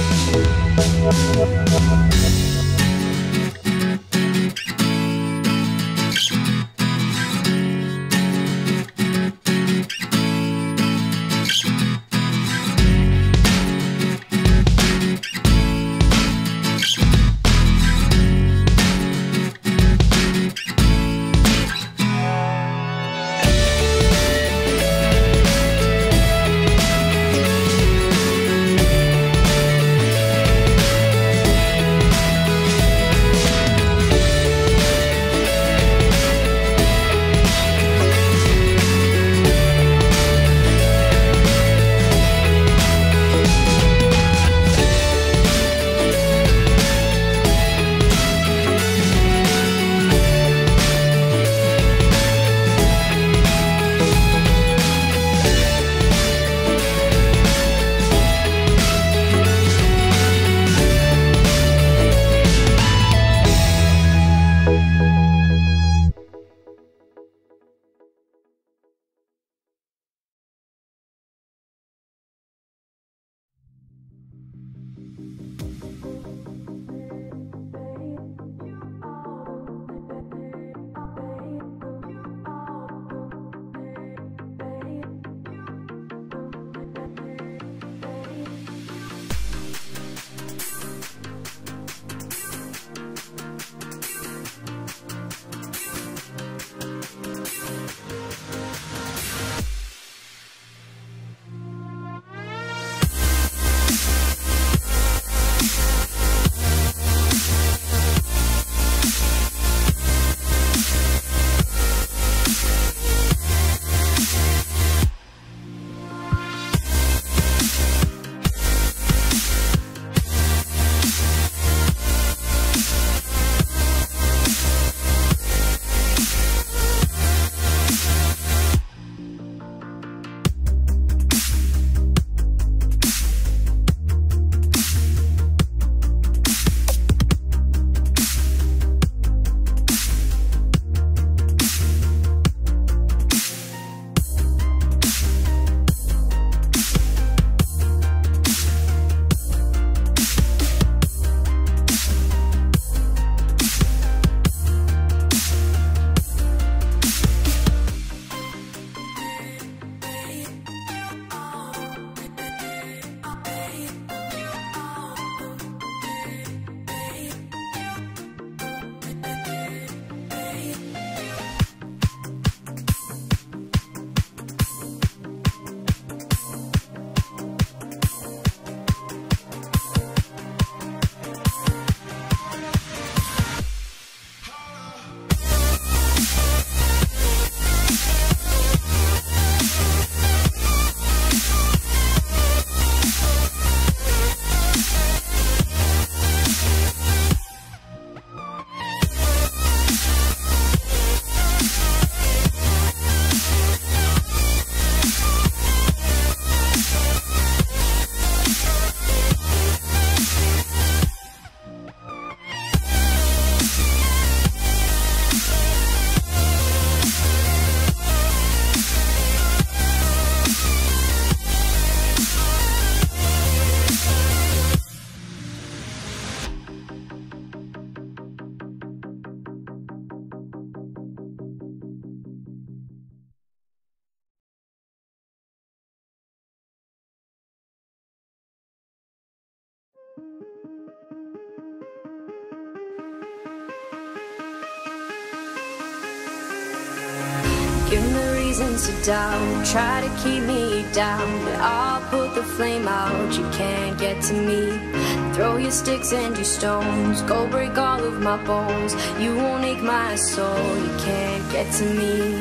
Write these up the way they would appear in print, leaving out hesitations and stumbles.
Give me reasons to doubt, try to keep me down, but I'll put the flame out, you can't get to me. Throw your sticks and your stones, go break all of my bones. You won't ache my soul, you can't get to me.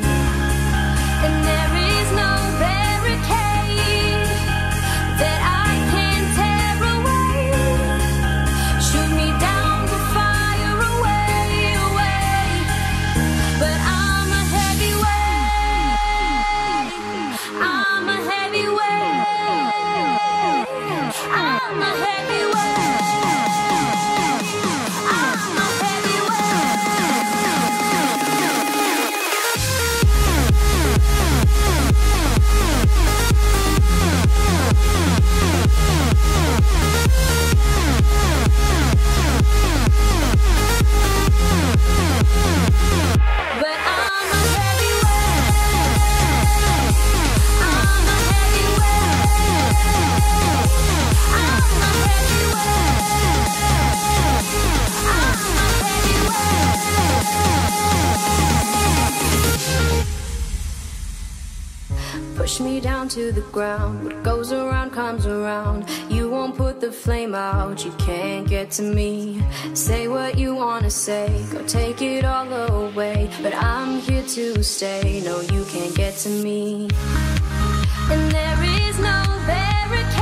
And there is no barricade that I can tear away. Shoot me down to fire away, away. But I'm a heavyweight, I'm a heavyweight, I'm a heavyweight. I'm a heavyweight. down to the ground. What goes around comes around. You won't put the flame out, you can't get to me. Say what you wanna say, go take it all away, but I'm here to stay. No, you can't get to me. And there is no barricade